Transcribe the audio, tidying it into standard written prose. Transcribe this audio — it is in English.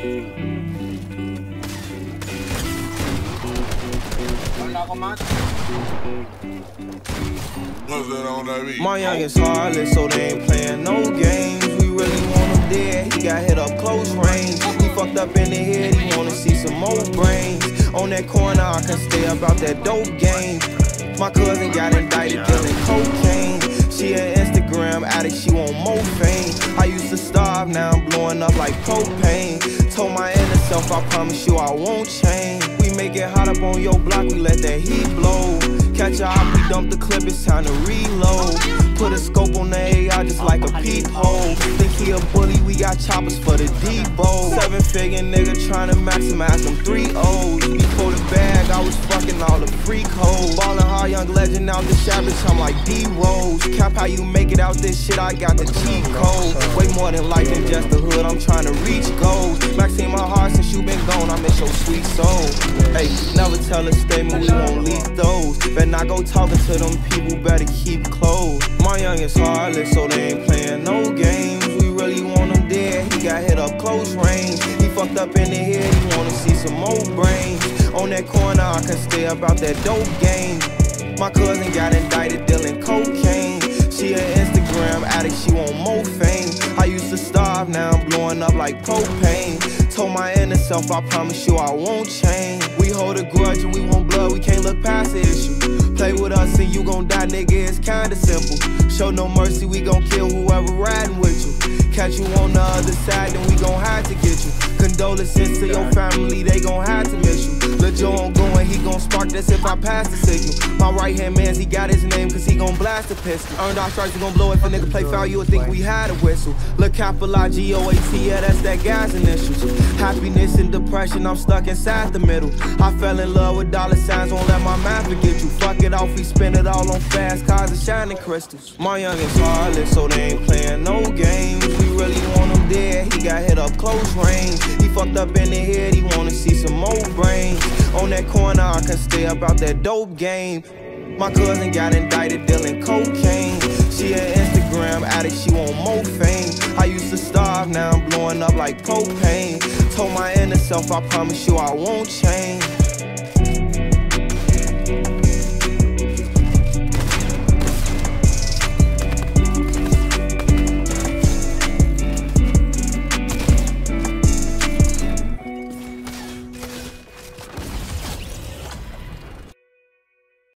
My youngest heartless, so they ain't playing no games. We really want him dead, he got hit up close range. He fucked up in the head, he wanna see some more brains. On that corner, I can stay about that dope game. My cousin got indicted dealing cocaine. She an Instagram addict, she want more fame. I used to starve, now I'm blowing up like propane. Told my inner self, I promise you I won't change. We make it hot up on your block, we let that heat blow. Catch a op, we dump the clip, it's time to reload. Put a scope on the AI just like a peephole. Think he a bully, we got choppers for the depot. 7-figure nigga tryna maximize them 3 O's. Before the bag, I was fucking all the freak hoes. Ballin' hard, young legend out the shop, bitch, I'm like D-Rose. Cap how you make it out this shit, I got the cheat code. Way more than life than just the hood, I'm tryna reach goals. Maxine my heart since you been gone, I miss your sweet soul. Hey, never tell a statement, we won't leak those. Better not go talking to them people, better keep close. My youngest heartless, so they ain't playing no games. We really want him dead, he got hit up close range. He fucked up in the head, he wanna see some more brains. On that corner, I can stay about that dope game. My cousin got indicted dealing cocaine. She an Instagram addict, she want more fame. I used to starve, now I'm blowing up like propane. Told my inner self, I promise you I won't change. We hold a grudge and we want blood, we can't look past the issue. Play with us and you gon' die, nigga, it's kinda simple. Show no mercy, we gon' kill whoever riding with you. Catch you on the other side, then we gon' have to get you. Condolences to your family, they gon' have to miss you. Lil' Joe on going, he gon' spark this if I pass the signal. My right hand mans, he got his name cause he gon' blast a pistol. Earned our stripes, we gon' blow if a nigga play foul, you would think we had a whistle. Look, capital I-G-O-A-T, yeah, that's that guy's initials. Happiness and depression, I'm stuck inside the middle. I fell in love with dollar signs, won't let my mind forget you. Fuck it off, we spend it all on fast cars and shining crystals. My youngest heartless, so they ain't playing no games. We really want him dead, he got hit up close range. He fucked up in the head, he wanna see some more brains. On that corner, I can stay about that dope game. My cousin got indicted dealing cocaine. She an Instagram addict, she want more fame. I used to starve, now I'm blowing up like propane. Told my inner self, I promise you I won't change.